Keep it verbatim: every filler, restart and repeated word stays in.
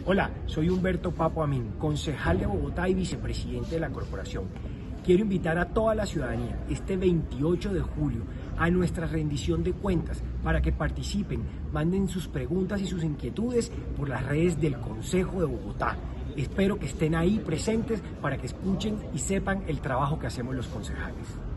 Hola, soy Humberto Papo Amin, concejal de Bogotá y vicepresidente de la corporación. Quiero invitar a toda la ciudadanía este veintiocho de julio a nuestra rendición de cuentas para que participen, manden sus preguntas y sus inquietudes por las redes del Consejo de Bogotá. Espero que estén ahí presentes para que escuchen y sepan el trabajo que hacemos los concejales.